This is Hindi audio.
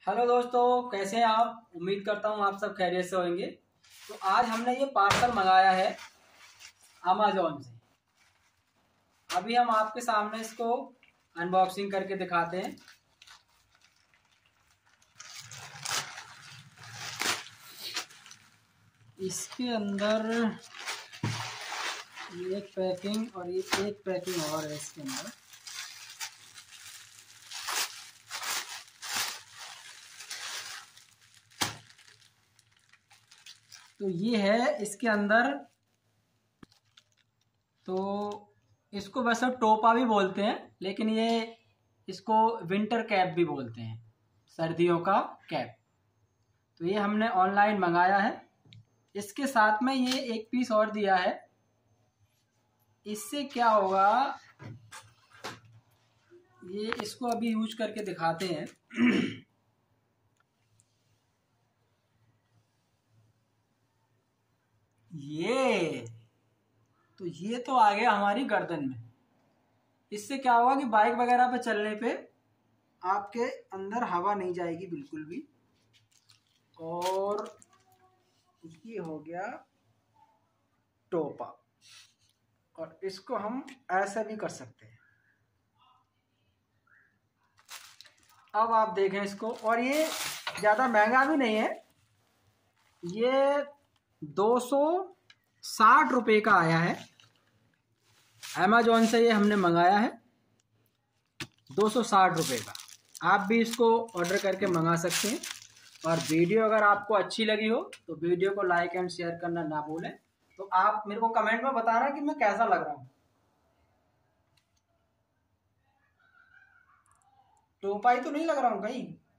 हेलो दोस्तों, कैसे हैं आप। उम्मीद करता हूँ आप सब खैरियत से होंगे। तो आज हमने ये पार्सल मंगाया है अमेज़ॉन से। अभी हम आपके सामने इसको अनबॉक्सिंग करके दिखाते हैं। इसके अंदर ये एक पैकिंग और ये एक पैकिंग और है इसके अंदर। तो ये है इसके अंदर। तो इसको वैसे टोपा भी बोलते हैं, लेकिन ये इसको विंटर कैप भी बोलते हैं, सर्दियों का कैप। तो ये हमने ऑनलाइन मंगाया है। इसके साथ में ये एक पीस और दिया है। इससे क्या होगा, ये इसको अभी यूज करके दिखाते हैं। ये तो आ गया हमारी गर्दन में। इससे क्या होगा कि बाइक वगैरह पे चलने पे आपके अंदर हवा नहीं जाएगी बिल्कुल भी। और ये हो गया टोपा, और इसको हम ऐसा भी कर सकते हैं। अब आप देखें इसको, और ये ज़्यादा महंगा भी नहीं है। ये 260 रुपये का आया है। अमेजोन से ये हमने मंगाया है 260 रुपये का। आप भी इसको ऑर्डर करके मंगा सकते हैं। और वीडियो अगर आपको अच्छी लगी हो तो वीडियो को लाइक एंड शेयर करना ना भूलें। तो आप मेरे को कमेंट में बताना कि मैं कैसा लग रहा हूँ। टोपाई तो नहीं लग रहा हूँ कहीं।